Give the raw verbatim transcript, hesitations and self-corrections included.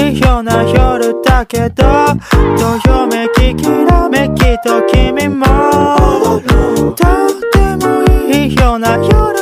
いいような夜だけど、どよめききらめきと君もとってもいいような夜